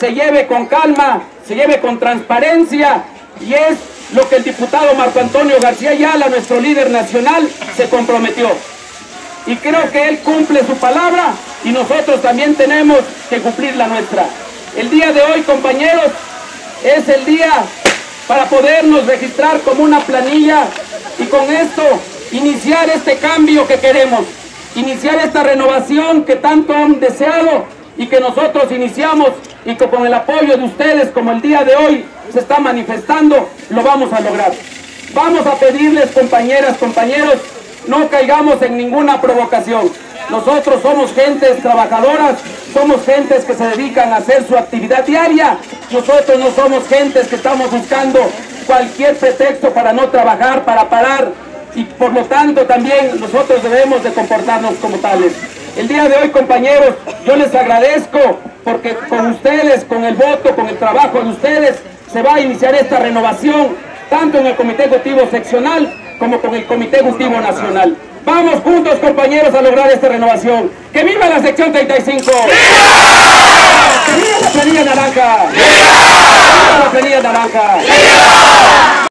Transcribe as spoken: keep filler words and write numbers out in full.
se lleve con calma, se lleve con transparencia, y es lo que el diputado Marco Antonio García Ayala, nuestro líder nacional, se comprometió. Y creo que él cumple su palabra y nosotros también tenemos que cumplir la nuestra. El día de hoy, compañeros, es el día para podernos registrar como una planilla y con esto iniciar este cambio que queremos, iniciar esta renovación que tanto han deseado y que nosotros iniciamos y que con el apoyo de ustedes, como el día de hoy se está manifestando, lo vamos a lograr. Vamos a pedirles, compañeras, compañeros, no caigamos en ninguna provocación. Nosotros somos gentes trabajadoras, somos gentes que se dedican a hacer su actividad diaria. Nosotros no somos gentes que estamos buscando cualquier pretexto para no trabajar, para parar. Y por lo tanto también nosotros debemos de comportarnos como tales. El día de hoy, compañeros, yo les agradezco porque con ustedes, con el voto, con el trabajo de ustedes, se va a iniciar esta renovación, tanto en el Comité Ejecutivo Seccional como con el Comité Ejecutivo Nacional. Vamos juntos, compañeros, a lograr esta renovación. ¡Que viva la sección treinta y cinco! ¡Viva! ¡Que viva la planilla naranja! ¡Viva! ¡Que viva la planilla naranja! ¡Viva!